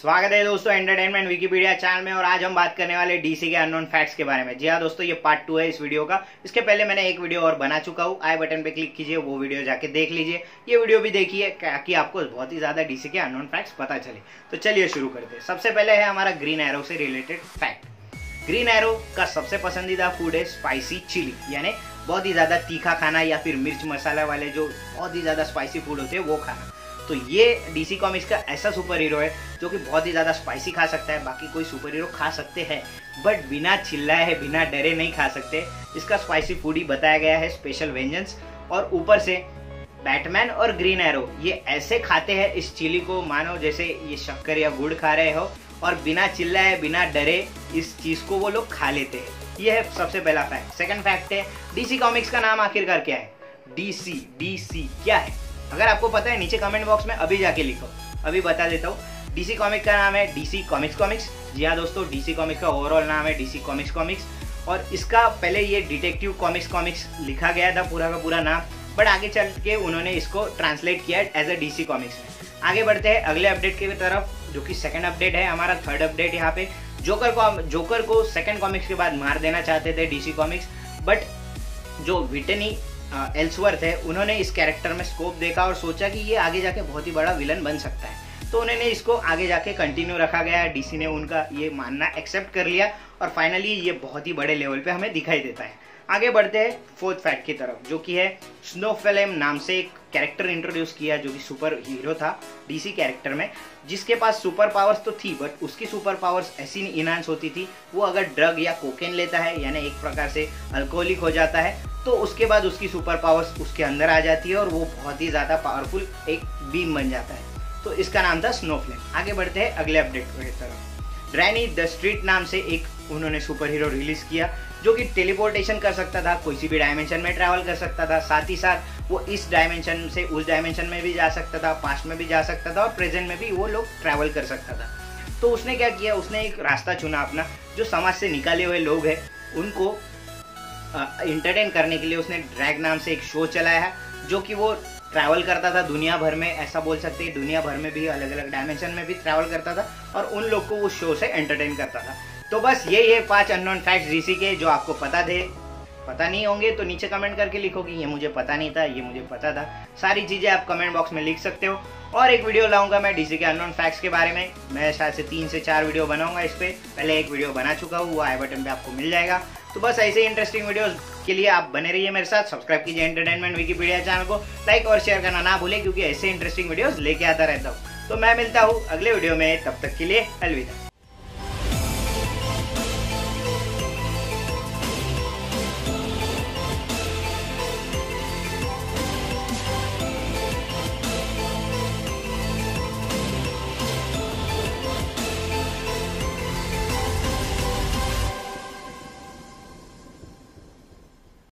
स्वागत है दोस्तों एंटरटेनमेंट विकिपीडिया चैनल में। और आज हम बात करने वाले डीसी के अननोन फैक्ट्स के बारे में। जी हाँ दोस्तों, ये पार्ट 2 है इस वीडियो का। इसके पहले मैंने एक वीडियो और बना चुका हूँ, आई बटन पे क्लिक कीजिए, वो वीडियो जाके देख लीजिए। ये वीडियो भी देखिए ताकि आपको बहुत ही ज्यादा डीसी के अननोन फैक्ट्स पता चले। तो चलिए शुरू करते हैं। सबसे पहले है हमारा ग्रीन एरो से रिलेटेड फैक्ट। ग्रीन एरो का सबसे पसंदीदा फूड है स्पाइसी चिली, यानी बहुत ही ज्यादा तीखा खाना या फिर मिर्च मसाला वाले जो बहुत ही ज्यादा स्पाइसी फूड होते हैं वो खाना। तो ये डीसी कॉमिक्स का ऐसा सुपर हीरो है जो कि बहुत ही ज़्यादा स्पाइसी खा सकता है। बाकी कोई सुपर हीरो खा सकते हैं बट बिना चिल्लाए बिना डरे नहीं खा सकते। इसका स्पाइसी फूड ही बताया गया है, स्पेशल वेंजेंस। और ऊपर से बैटमैन और ग्रीन एरो ये ऐसे खाते हैं इस चिली को मानो जैसे ये शक्कर या गुड़ खा रहे हो, और बिना चिल्लाए बिना डरे इस चीज़ को वो लोग खा लेते हैं। ये है सबसे पहला फैक्ट। सेकंड फैक्ट है डीसी कॉमिक्स का नाम आखिरकार क्या है। डीसी क्या है? अगर आपको पता है नीचे कमेंट बॉक्स में अभी जाके लिखो, अभी बता देता हूँ। डीसी कॉमिक का नाम है डीसी कॉमिक्स। जी हाँ दोस्तों, डीसी कॉमिक्स का ओवरऑल नाम है डीसी कॉमिक्स। और इसका पहले ये डिटेक्टिव कॉमिक्स लिखा गया था पूरा का पूरा नाम, बट आगे चल के उन्होंने इसको ट्रांसलेट किया एज अ डीसी कॉमिक्स में। आगे बढ़ते हैं अगले अपडेट की तरफ, जो कि सेकंड अपडेट है हमारा। थर्ड अपडेट यहाँ पे जोकर को सेकंड कॉमिक्स के बाद मार देना चाहते थे डीसी कॉमिक्स, बट जो विटनी एल्सवर्थ है उन्होंने इस कैरेक्टर में स्कोप देखा और सोचा कि ये आगे जाके बहुत ही बड़ा विलन बन सकता है। तो उन्होंने इसको आगे जाके कंटिन्यू रखा गया है। डीसी ने उनका ये मानना एक्सेप्ट कर लिया और फाइनली ये बहुत ही बड़े लेवल पे हमें दिखाई देता है। आगे बढ़ते हैं फोर्थ फैक्ट की तरफ, जो कि है स्नोफ्लेम नाम से एक कैरेक्टर इंट्रोड्यूस किया जो कि सुपर हीरो था डीसी कैरेक्टर में, जिसके पास सुपर पावर्स तो थी बट उसकी सुपर पावर्स ऐसी इनहांस होती थी, वो अगर ड्रग या कोकेन लेता है यानी एक प्रकार से अल्कोहलिक हो जाता है, तो उसके बाद उसकी सुपर पावर्स उसके अंदर आ जाती है और वो बहुत ही ज़्यादा पावरफुल एक बीम बन जाता है। तो इसका नाम था स्नोफ्लेम। आगे बढ़ते हैं अगले अपडेट की तरफ। ड्रैनी द स्ट्रीट नाम से एक उन्होंने सुपर हीरो रिलीज किया जो कि टेलीपोर्टेशन कर सकता था, किसी भी डायमेंशन में ट्रैवल कर सकता था, साथ ही साथ वो इस डायमेंशन से उस डायमेंशन में भी जा सकता था, पास्ट में भी जा सकता था और प्रेजेंट में भी वो लोग ट्रैवल कर सकता था। तो उसने क्या किया, उसने एक रास्ता चुना अपना। जो समाज से निकाले हुए लोग हैं उनको इंटरटेन करने के लिए उसने ड्रैग नाम से एक शो चलाया है, जो कि वो ट्रैवल करता था दुनिया भर में, ऐसा बोल सकते हैं दुनिया भर में भी, अलग अलग डायमेंशन में भी ट्रैवल करता था और उन लोग को वो शो से एंटरटेन करता था। तो बस ये 5 अननोन फैक्ट्स डीसी के जो आपको पता नहीं होंगे तो नीचे कमेंट करके लिखो कि ये मुझे पता नहीं था, ये मुझे पता था। सारी चीज़ें आप कमेंट बॉक्स में लिख सकते हो। और एक वीडियो लाऊंगा मैं डीसी के अननोन फैक्ट्स के बारे में। मैं शायद से 3 से 4 वीडियो बनाऊंगा इस पर। पहले एक वीडियो बना चुका हूँ, वो आई बटन पे आपको मिल जाएगा। तो बस ऐसे ही इंटरेस्टिंग वीडियोस के लिए आप बने रहिए मेरे साथ। सब्सक्राइब कीजिए एंटरटेनमेंट विकिपीडिया चैनल को, लाइक और शेयर करना ना भूलें क्योंकि ऐसे इंटरेस्टिंग वीडियोस लेके आता रहता हूँ। तो मैं मिलता हूँ अगले वीडियो में, तब तक के लिए अलविदा।